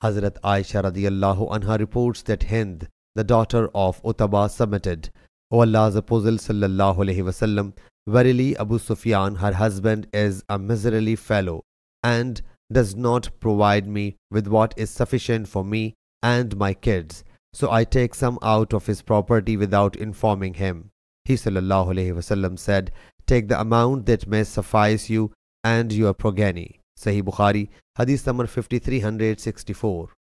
Hazrat Aisha radiallahu anha reports that Hind, the daughter of Utbah, submitted, O Allah's Apostle sallallahu alaihi wasallam, verily Abu Sufyan, her husband, is a miserly fellow and does not provide me with what is sufficient for me and my kids. So I take some out of his property without informing him. He sallallahu alaihi wasallam said, take the amount that may suffice you and your progeny. Sahih Bukhari, Hadith number 5364.